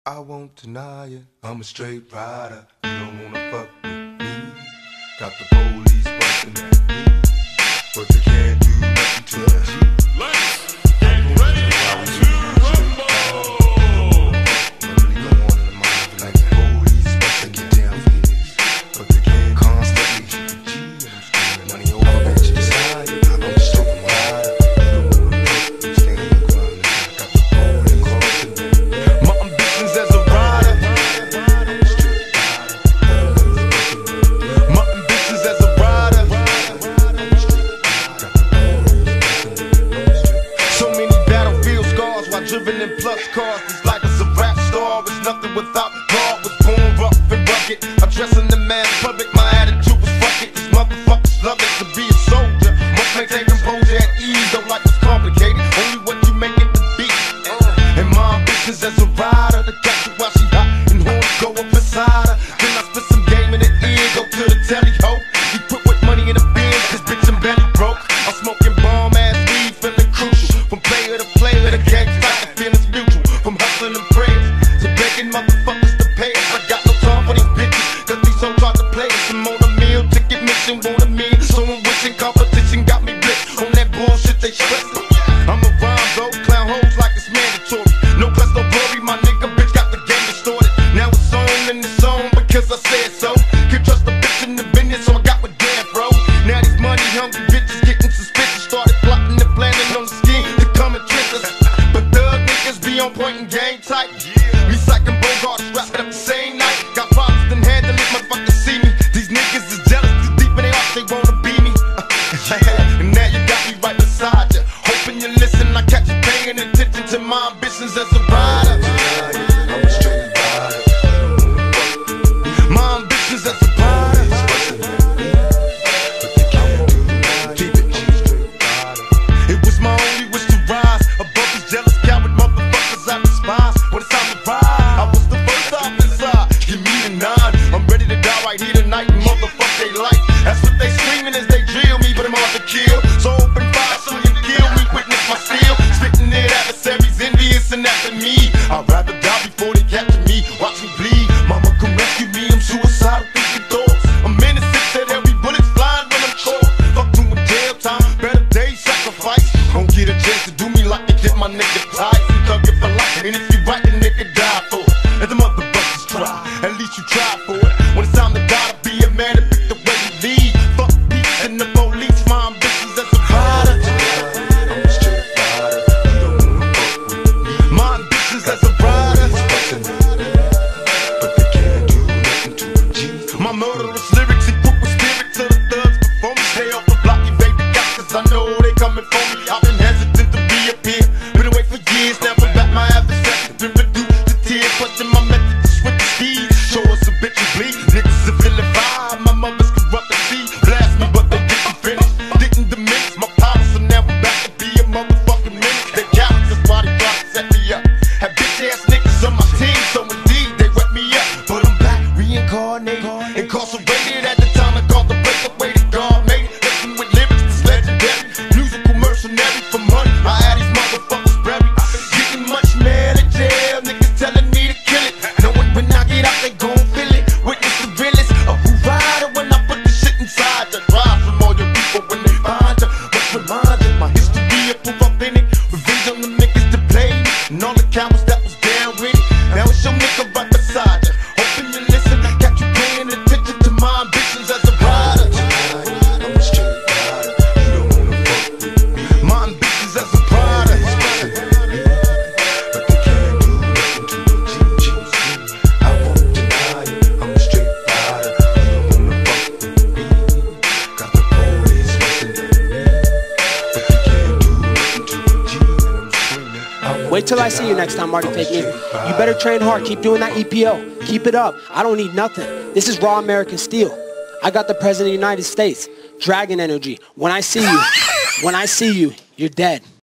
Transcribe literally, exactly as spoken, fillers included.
I won't deny it, I'm a straight rider. You don't wanna fuck with me. Got the police bustin' at me, but they can't do nothing to the G. Let's get ready to rumble. What really go on in the mind of like the police bustin' get down for this, but they can't constantly hit the G. I'm screaming money over at your side. I'm just talking rider. You don't wanna fuck with me, stand in the ground. Got the police bustin' at me. My ambitions as a rider. My ambitions as a rider. So many battlefield scars while driven in plus cars. This life is a rap star. It's nothing without God. Was born rough and rugged. I'm dressing the man public. My attitude was fuck it. These motherfuckers love it to be a soldier. Most maintain composure at ease. Don't like it's complicated. Only what you make it to be. And my ambitions as a rider. To catch her while she hot and horns go up inside her. Then I spit some game in the ear. Go to the telly ho. He put with money in the bin. This bitch I'm belly broke. I'm smoking bomb ass weed, feeling crucial. From player to player, the game fight, the feelings mutual. From hustling and prayers to begging motherfuckers to pay us. I got no time for these bitches, cause these hoes try to play us. I'm on a meal, ticket mission, want a meal. So I'm wishing competition got me blitzed on that bullshit they stressing. I'm a rhyme though, clown hoes like it's mandatory. No plus no glory, my nigga bitch got the game distorted. Now it's on and it's on because I said so. Can't trust the bitch in the business, so I got with damn bro. Now these money hungry bitches getting suspicious. Started plotting and planning on the scheme to come and trick us. But thug niggas be on point and game tight. Me psyching Bogarts wrapped up the same night. Got problems then handle it, motherfuckers see me. These niggas is jealous, too deep in their hearts, they wanna be me. And now you got me right beside you. Hoping you listen, I catch you paying attention to my ambitions as a rider. I'm a straight rider. My ambitions as a rider. It was my only wish to rise above these jealous coward motherfuckers I despise. When it's time to ride, I was the first off inside. Give me the nine, I'm ready to die right here tonight. Motherfuck they like, that's what they screaming as they drill me, but I'm off to kill. So open fire so you kill me, witness my steel. Spitting it adversaries, envious and after me. I'd rather die before they capture me, watch me bleed. Mama come rescue me, I'm suicidal, thinking thoughts. I'm innocent, said every bullet's flying when I'm caught. Fuck doing jail time, better days sacrifice. Don't get a chance to do me like you did my nigga tight. You thug it for life, and if you right, the nigga die for it. Let the motherfuckers try, at least you try for it. When it's time to die, to be a man and pick the way you lead. Fuck peace and the police, my ambitions as a rider. I'm a straight rider, you don't wanna fuck with me. My ambitions as a rider, but they can't do nothing to a G. My murderous lyrics equip with spirit to the thugs before me. Stay off the block, you baby got, cause I know they coming for me. I've been hesitant to reappear, been away for years, now I'm back my adversary. Been reduced to tears, question my method to switch the speed. Show us a bitch and bleed, niggas are vilified. My mother's corrupt and see, blast me but they didn't finish. Didn't diminish my power, so now I'm back to be a motherfucking menace. They cowards, that's why they try to set me up. Have bitch ass niggas on my team, so indeed they wet me up. But I'm back, reincarnated, incarcerated at the time I called the breakaway that God made it. Listen with lyrics that's legendary, musical mercenary for money. I had these motherfuckers buried, getting much mad at jail. Niggas telling me to kill it, knowing when I get out they gon' feel it. Witness the realest of who rider when I put the shit inside you. Rise from all your people when they find you. Must remind you, my history of proof authentic. Revenge on the niggas that played me, and all the cowards that was down with it. Now it's your nigga right beside you. Hoping you listen, got you paying attention to my ambitions as a rider. I'm a straight rider, you don't wanna fuck with me. My ambitions as a rider, but they can't do nothing to a G. I won't deny it, I'm a straight rider, you don't wanna fuck with me. Got the police bustin' at me, but they can't do nothing to a G. And I'm screaming, I won't Wait till I see you next time, Marty Fake Music. You better train hard. Keep doing that E P O. Keep it up. I don't need nothing. This is raw American steel. I got the President of the United States. Dragon energy. When I see you, when I see you, you're dead.